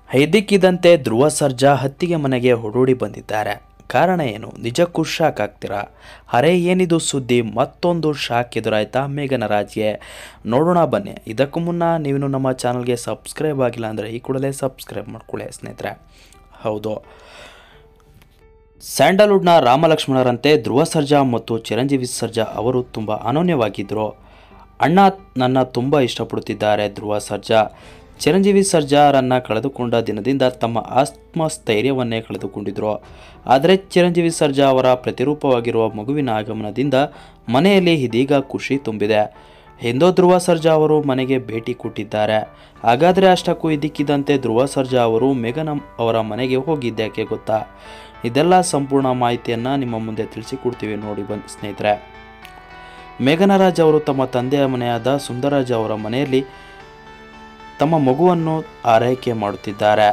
ಇದ್ದಕ್ಕಿದ್ದಂತೆ ಧ್ರುವ ಸರ್ಜಾ ಹತ್ತಿಗೆ ಮನೆಗೆ ಓಡೋಡಿ ಬಂದಿದ್ದಾರೆ. ಕಾರಣ ಏನು? ನಿಜಕ್ಕೂ ಶಾಕ್ ಆಗ್ತೀರಾ? ಅರೆ ಏನಿದು ಸುದ್ದಿ? ಮತ್ತೊಂದು ಶಾಕ್ ಎದುರಾಯ್ತಾ ಮೇಘನ ರಾಜ್ಗೆ? ನೋಡೋಣ ಬನ್ನಿ. ಇದಕ್ಕೂ ಮುನ್ನ ನೀವು ನಮ್ಮ ಚಾನಲ್ಗೆ ಸಬ್ಸ್ಕ್ರೈಬ್ ಆಗಿಲ್ಲ ಅಂದರೆ ಈ ಕೂಡಲೇ ಸಬ್ಸ್ಕ್ರೈಬ್ ಮಾಡ್ಕೊಳ್ಳಿ ಸ್ನೇಹಿತರೆ. ಹೌದು, ಸ್ಯಾಂಡಲ್ವುಡ್ನ ರಾಮಲಕ್ಷ್ಮಣರಂತೆ ಧ್ರುವ ಸರ್ಜಾ ಮತ್ತು ಚಿರಂಜೀವಿ ಸರ್ಜಾ ಅವರು ತುಂಬ ಅನನ್ಯವಾಗಿದ್ದರು. ಅಣ್ಣ ನನ್ನ ತುಂಬ ಇಷ್ಟಪಡುತ್ತಿದ್ದಾರೆ ಧ್ರುವ ಸರ್ಜಾ. ಚಿರಂಜೀವಿ ಸರ್ಜಾರನ್ನು ಕಳೆದುಕೊಂಡ ದಿನದಿಂದ ತಮ್ಮ ಆತ್ಮಸ್ಥೈರ್ಯವನ್ನೇ ಕಳೆದುಕೊಂಡಿದ್ದರು. ಆದರೆ ಚಿರಂಜೀವಿ ಸರ್ಜಾ ಅವರ ಪ್ರತಿರೂಪವಾಗಿರುವ ಮಗುವಿನ ಆಗಮನದಿಂದ ಮನೆಯಲ್ಲಿ ಇದೀಗ ಖುಷಿ ತುಂಬಿದೆ ಎಂದು ಧ್ರುವ ಸರ್ಜಾ ಅವರು ಮನೆಗೆ ಭೇಟಿ ಕೊಟ್ಟಿದ್ದಾರೆ. ಹಾಗಾದರೆ ಅಷ್ಟಕ್ಕೂ ಇದ್ದಕ್ಕಿದ್ದಂತೆ ಧ್ರುವ ಸರ್ಜಾ ಅವರು ಮೇಘನ್ ಅವರ ಮನೆಗೆ ಹೋಗಿದ್ದಕ್ಕೆ ಗೊತ್ತಾ? ಇದೆಲ್ಲ ಸಂಪೂರ್ಣ ಮಾಹಿತಿಯನ್ನು ನಿಮ್ಮ ಮುಂದೆ ತಿಳಿಸಿಕೊಡ್ತೀವಿ, ನೋಡಿ ಬನ್ನಿ ಸ್ನೇಹಿತರೆ. ಮೇಘನ ರಾಜ್ ಅವರು ತಮ್ಮ ತಂದೆಯ ಮನೆಯಾದ ಸುಂದರರಾಜ್ ಅವರ ಮನೆಯಲ್ಲಿ ತಮ್ಮ ಮಗುವನ್ನು ಆರೈಕೆ ಮಾಡುತ್ತಿದ್ದಾರೆ.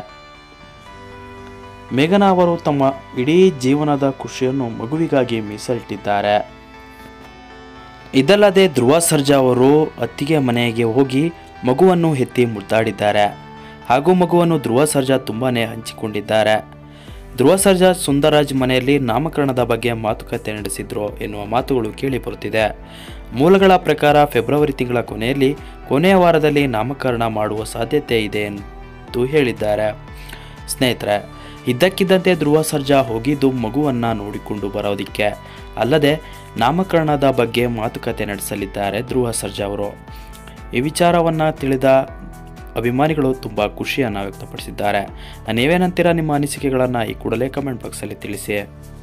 ಮೇಘನ ಅವರು ತಮ್ಮ ಇಡೀ ಜೀವನದ ಖುಷಿಯನ್ನು ಮಗುವಿಗಾಗಿ ಮೀಸಲಿಟ್ಟಿದ್ದಾರೆ. ಇದಲ್ಲದೆ ಧ್ರುವ ಸರ್ಜಾ ಅವರು ಅತ್ತಿಗೆ ಮನೆಗೆ ಹೋಗಿ ಮಗುವನ್ನು ಎತ್ತಿ ಮುದ್ದಾಡಿದ್ದಾರೆ. ಹಾಗೂ ಮಗುವನ್ನು ಧ್ರುವ ಸರ್ಜಾ ತುಂಬಾನೇ ಹಂಚಿಕೊಂಡಿದ್ದಾರೆ. ಧ್ರುವ ಸರ್ಜಾ ಸುಂದರರಾಜ್ ಮನೆಯಲ್ಲಿ ನಾಮಕರಣದ ಬಗ್ಗೆ ಮಾತುಕತೆ ನಡೆಸಿದ್ರು ಎನ್ನುವ ಮಾತುಗಳು ಕೇಳಿ ಬರುತ್ತಿದೆ. ಮೂಲಗಳ ಪ್ರಕಾರ ಫೆಬ್ರವರಿ ತಿಂಗಳ ಕೊನೆಯ ವಾರದಲ್ಲಿ ನಾಮಕರಣ ಮಾಡುವ ಸಾಧ್ಯತೆ ಇದೆ ಎಂದು ಹೇಳಿದ್ದಾರೆ. ಸ್ನೇಹಿತರೆ, ಇದ್ದಕ್ಕಿದ್ದಂತೆ ಧ್ರುವ ಸರ್ಜಾ ಹೋಗಿದ್ದು ಮಗುವನ್ನು ನೋಡಿಕೊಂಡು ಬರೋದಕ್ಕೆ, ಅಲ್ಲದೆ ನಾಮಕರಣದ ಬಗ್ಗೆ ಮಾತುಕತೆ ನಡೆಸಲಿದ್ದಾರೆ ಧ್ರುವ ಸರ್ಜಾ ಅವರು. ಈ ವಿಚಾರವನ್ನು ತಿಳಿದ ಅಭಿಮಾನಿಗಳು ತುಂಬ ಖುಷಿಯನ್ನು ವ್ಯಕ್ತಪಡಿಸಿದ್ದಾರೆ. ನೀವೇನಂತೀರಾ? ನಿಮ್ಮ ಅನಿಸಿಕೆಗಳನ್ನು ಈ ಕೂಡಲೇ ಕಮೆಂಟ್ ಬಾಕ್ಸಲ್ಲಿ ತಿಳಿಸಿ.